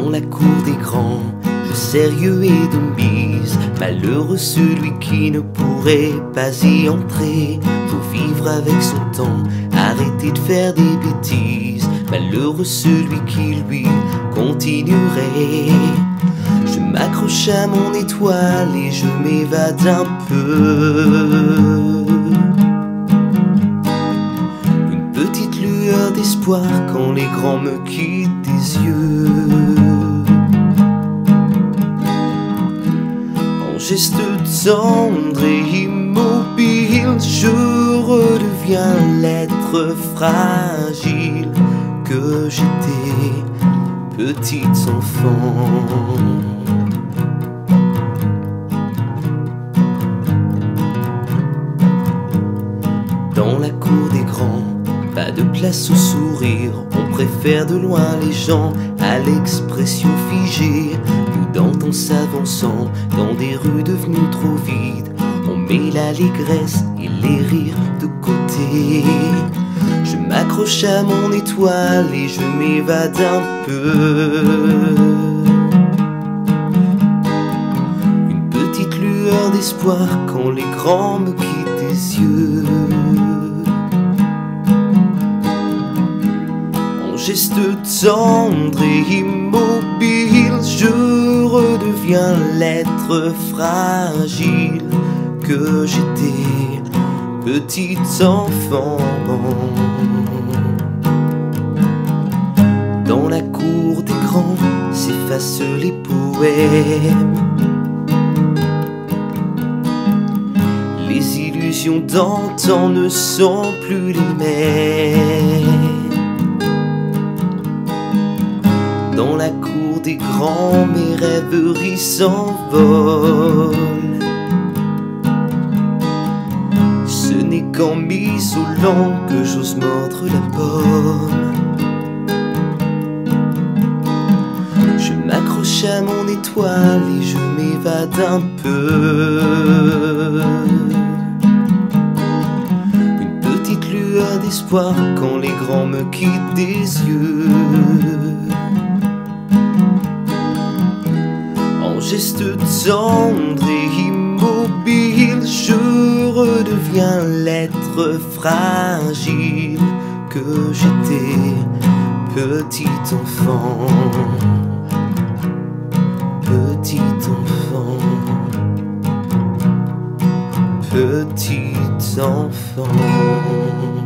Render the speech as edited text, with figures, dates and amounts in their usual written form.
Dans la cour des grands, le sérieux est de mise. Malheureux celui qui ne pourrait pas y entrer. Faut vivre avec son temps, arrêter de faire des bêtises. Malheureux celui qui lui continuerait. Je m'accroche à mon étoile et je m'évade un peu. Une petite lueur d'espoir quand les grands me quittent des yeux. En geste tendre et immobile, je redeviens l'être fragile que j'étais, petit enfant. Dans la cour des grands, pas de place au sourire. On préfère de loin les gens à l'expression figée. Prudent en s'avançant dans des rues devenues trop vides, on met l'allégresse et les rires de côté. Je m'accroche à mon étoile et je m'évade un peu. Une petite lueur d'espoir quand les grands me quittent des yeux. En geste tendre et immobile, je redeviens l'être fragile que j'étais, petit enfant. Dans la cour des grands s'effacent les poèmes. Les illusions d'antan ne sont plus les mêmes. Dans la cour des grands, mes rêveries s'envolent. Ce n'est qu'en m'isolant que j'ose mordre la pomme. Je m'accroche à mon étoile et je m'évade un peu. Une petite lueur d'espoir quand les grands me quittent des yeux. En geste tendre et immobile, je redeviens l'être fragile que j'étais, petit enfant. Petit enfant. Petit enfant.